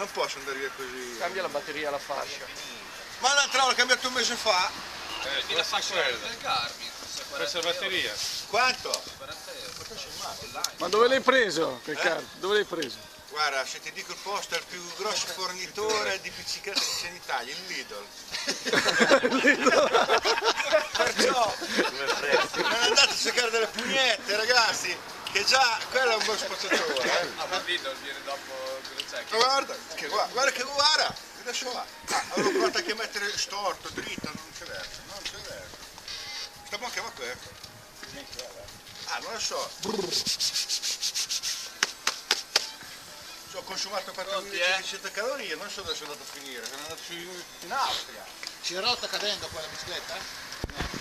non posso andare via così. Cambia la batteria alla fascia. Ma l'altra l'ho cambiato un mese fa. Quindi la fascia del Garmin. Questa batteria. Quanto? 40 euro. Ma dove l'hai preso? Dove l'hai preso? Guarda, se ti dico il posto è il più grosso fornitore di biciclette che c'è in Italia, il Lidl. Perciò non andate a cercare delle pugnette, ragazzi, che già quello è un buon spacciatore. Ma Lidl viene dopo Grosecchi. Ma guarda, guarda, adesso va. Avevo provato anche a mettere storto, dritto, non c'è verso, non c'è verso. Sta bocca va questo. Ah, non lo so. Ho consumato 4.500 calorie, non so dove sono andato a finire, sono andato in Austria. Si è rotta cadendo quella bicicletta?